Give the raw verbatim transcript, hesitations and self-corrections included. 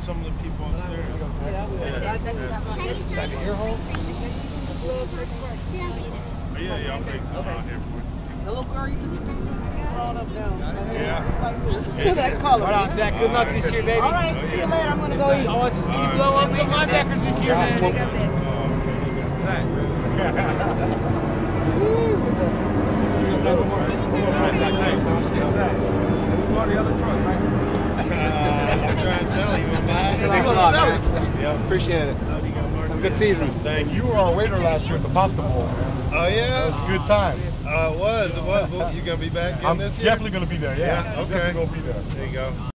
some of the people upstairs. Yeah, Yeah. that's like an ear hole. Oh, yeah, yeah, I'll bring some Okay. out here for you. The little girl you took your picture with, she's brought up down. Yeah. It's like this. That color. Hold on, Zach. Good luck this year, baby. All right, see you later. I'm going to go eat. I want to see you blow up some linebackers this year, man. Oh, okay. I'm trying to sell you. Thanks a lot, man. Yeah. Appreciate it. Have a good season. Thank you. You were our waiter last year at the Pasta Bowl. Oh, yeah? That was a good time. Uh, it was. It was. You going to be back in I'm this year? definitely going to be there, yeah. Yeah, okay. Definitely going to be there. There you go.